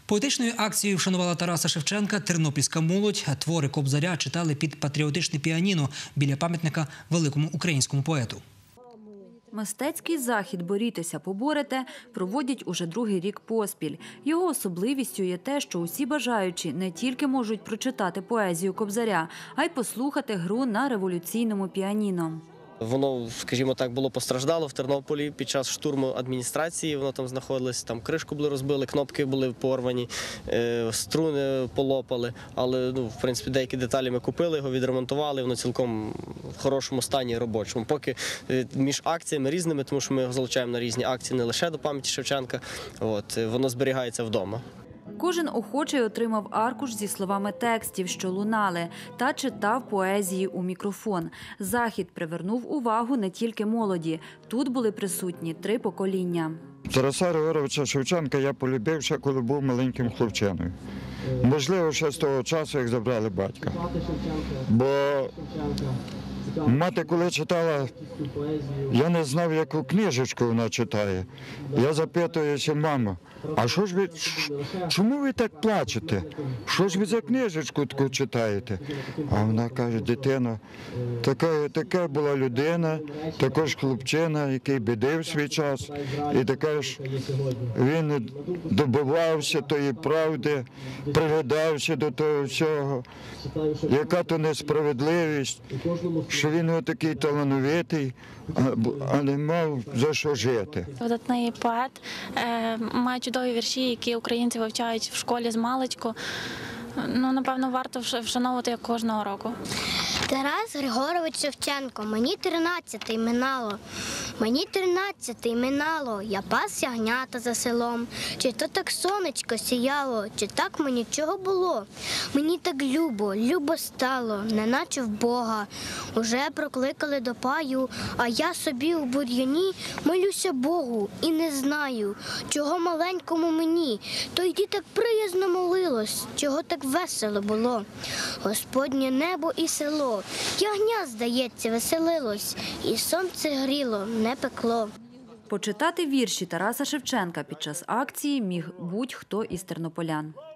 Поетичною акцією вшанувала Тараса Шевченка тернопільська молодь. Твори Кобзаря читали під патріотичне піаніно біля пам'ятника великому українському поету. Мистецький захід «Борітеся, поборете» проводять уже другий рік поспіль. Його особливістю є те, що усі бажаючі не тільки можуть прочитати поезію Кобзаря, а й послухати гру на революційному піаніно. Воно, скажімо так, було постраждало в Тернополі під час штурму адміністрації, воно там знаходилось, там кришку були розбили, кнопки були порвані, струни полопали, але, в принципі, деякі деталі ми купили, його відремонтували, воно цілком в хорошому стані робочому. Поки між акціями різними, тому що ми його залучаємо на різні акції не лише до пам'яті Шевченка, воно зберігається вдома. Кожен охочий отримав аркуш зі словами текстів, що лунали, та читав поезії у мікрофон. Захід привернув увагу не тільки молоді. Тут були присутні 3 покоління. Тараса Григоровича Шевченка я полюбив ще, коли був маленьким хлопчиною. Можливо, ще з того часу, як забрали батька. Бо мати, коли читала, я не знав, яку книжечку вона читає. Я запитуюся: мамо, а що ж ви, чому ви так плачете? Що ж ви за книжечку таку читаєте? А вона каже: дитино, така була людина, також хлопчина, який бідив свій час, і така ж він добивався тої правди, пригадався до того всього, яка то несправедливість, що він такий талановитий, а не мав за що жити. Видатний поет, має чудові вірші, які українці вивчають в школі з маличку. Напевно, варто вшановувати як кожного року. Тарас Григорович Шевченко, мені 13 минало. Мені 13 минало, я пас ягнята за селом. Чи то так сонечко сіяло, чи так мені чого було? Мені так любо стало, неначе в Бога. Уже прокликали до паю, а я собі у бур'яні молюся Богу і не знаю, чого маленькому мені. То йди так приязно молилось, чого так весело було. Господнє небо і село, ягня, здається, веселилось, і сонце гріло, не пекло. Почитати вірші Тараса Шевченка під час акції міг будь-хто із тернополян.